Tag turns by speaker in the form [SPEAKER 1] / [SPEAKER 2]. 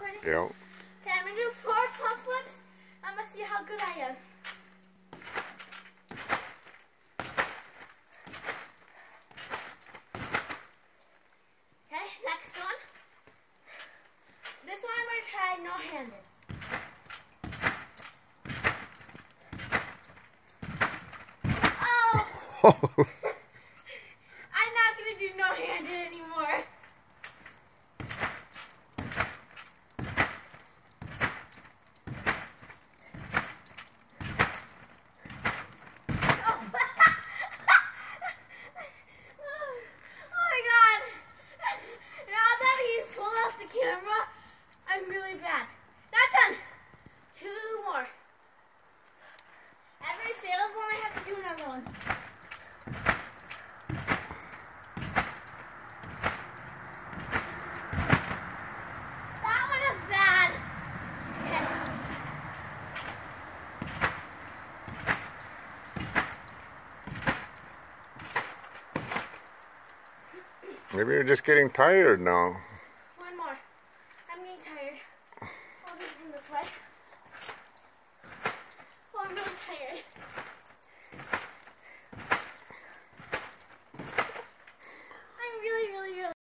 [SPEAKER 1] recording?
[SPEAKER 2] Yeah.
[SPEAKER 1] Okay, I'm gonna do 4 front flips. I'm gonna see how good I am. Okay, next one. This one I'm gonna try no-handed. Oh! I'm not gonna do no-handed anymore. Camera, I'm really bad. Not done. 2 more. Every failed one, I have to do another one. That one is bad. Okay.
[SPEAKER 2] Maybe you're just getting tired now.
[SPEAKER 1] One more. I'm getting tired. I'll do it this way. Oh, I'm really tired.